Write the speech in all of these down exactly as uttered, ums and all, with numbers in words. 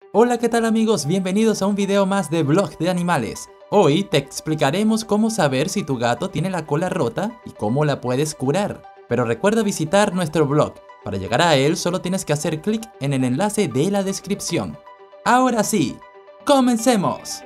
Hola, ¿qué tal amigos? Bienvenidos a un video más de Blog de Animales. Hoy te explicaremos cómo saber si tu gato tiene la cola rota y cómo la puedes curar. Pero recuerda visitar nuestro blog. Para llegar a él solo tienes que hacer clic en el enlace de la descripción. Ahora sí, ¡comencemos!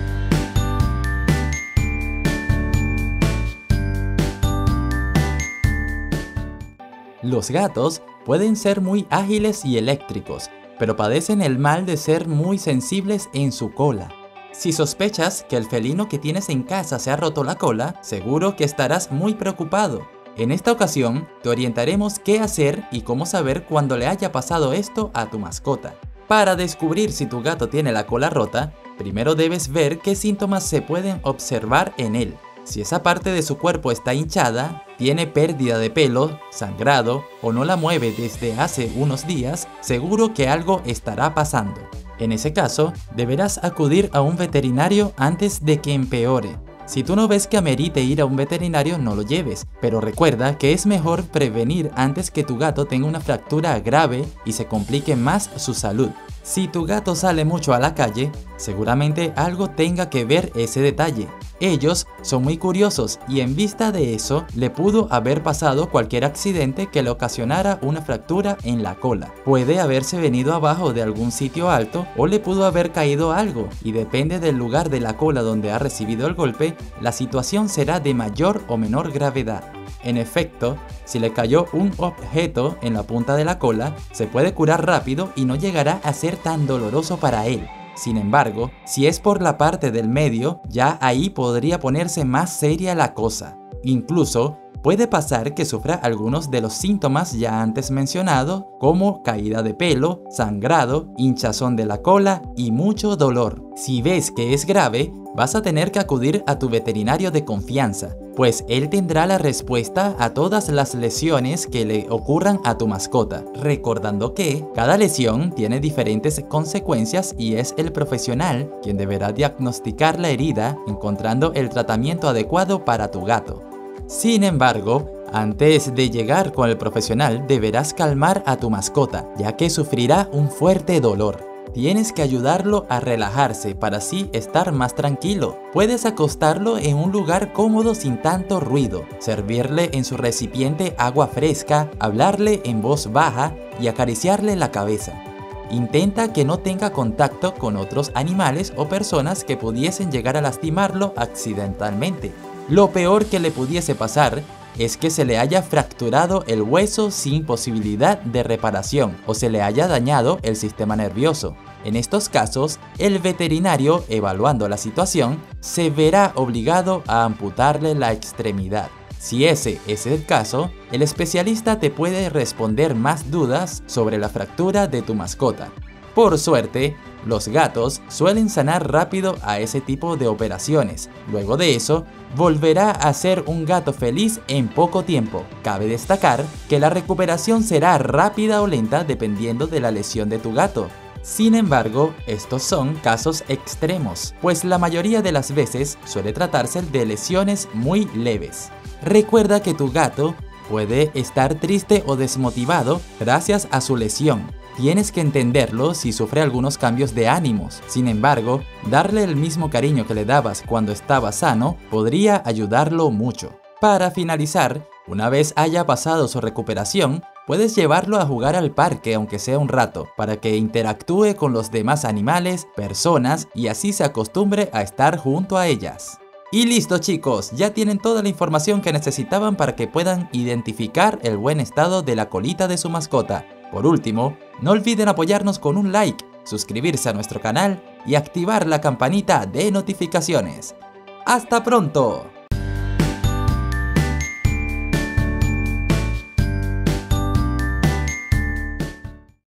Los gatos pueden ser muy ágiles y eléctricos, pero padecen el mal de ser muy sensibles en su cola. Si sospechas que el felino que tienes en casa se ha roto la cola, seguro que estarás muy preocupado. En esta ocasión, te orientaremos qué hacer y cómo saber cuando le haya pasado esto a tu mascota. Para descubrir si tu gato tiene la cola rota, primero debes ver qué síntomas se pueden observar en él. Si esa parte de su cuerpo está hinchada, tiene pérdida de pelo, sangrado o no la mueve desde hace unos días, seguro que algo estará pasando. En ese caso, deberás acudir a un veterinario antes de que empeore. Si tú no ves que amerite ir a un veterinario, no lo lleves, pero recuerda que es mejor prevenir antes que tu gato tenga una fractura grave y se complique más su salud. Si tu gato sale mucho a la calle, seguramente algo tenga que ver ese detalle. Ellos son muy curiosos y en vista de eso, le pudo haber pasado cualquier accidente que le ocasionara una fractura en la cola. Puede haberse venido abajo de algún sitio alto o le pudo haber caído algo, y depende del lugar de la cola donde ha recibido el golpe, la situación será de mayor o menor gravedad. En efecto, si le cayó un objeto en la punta de la cola, se puede curar rápido y no llegará a ser tan doloroso para él. Sin embargo, si es por la parte del medio, ya ahí podría ponerse más seria la cosa. Incluso, puede pasar que sufra algunos de los síntomas ya antes mencionados, como caída de pelo, sangrado, hinchazón de la cola y mucho dolor. Si ves que es grave, vas a tener que acudir a tu veterinario de confianza, pues él tendrá la respuesta a todas las lesiones que le ocurran a tu mascota, recordando que cada lesión tiene diferentes consecuencias y es el profesional quien deberá diagnosticar la herida, encontrando el tratamiento adecuado para tu gato. Sin embargo, antes de llegar con el profesional deberás calmar a tu mascota, ya que sufrirá un fuerte dolor. Tienes que ayudarlo a relajarse para así estar más tranquilo. Puedes acostarlo en un lugar cómodo sin tanto ruido, servirle en su recipiente agua fresca, hablarle en voz baja y acariciarle la cabeza. Intenta que no tenga contacto con otros animales o personas que pudiesen llegar a lastimarlo accidentalmente. Lo peor que le pudiese pasar es que se le haya fracturado el hueso sin posibilidad de reparación o se le haya dañado el sistema nervioso. En estos casos, el veterinario, evaluando la situación, se verá obligado a amputarle la extremidad. Si ese es el caso, el especialista te puede responder más dudas sobre la fractura de tu mascota. Por suerte, los gatos suelen sanar rápido a ese tipo de operaciones. Luego de eso, volverá a ser un gato feliz en poco tiempo. Cabe destacar que la recuperación será rápida o lenta dependiendo de la lesión de tu gato. Sin embargo, estos son casos extremos, pues la mayoría de las veces suele tratarse de lesiones muy leves. Recuerda que tu gato puede estar triste o desmotivado gracias a su lesión. Tienes que entenderlo si sufre algunos cambios de ánimos. Sin embargo, darle el mismo cariño que le dabas cuando estaba sano podría ayudarlo mucho. Para finalizar, una vez haya pasado su recuperación, puedes llevarlo a jugar al parque aunque sea un rato, para que interactúe con los demás animales, personas y así se acostumbre a estar junto a ellas. Y listo chicos, ya tienen toda la información que necesitaban para que puedan identificar el buen estado de la colita de su mascota. Por último, no olviden apoyarnos con un like, suscribirse a nuestro canal y activar la campanita de notificaciones. ¡Hasta pronto!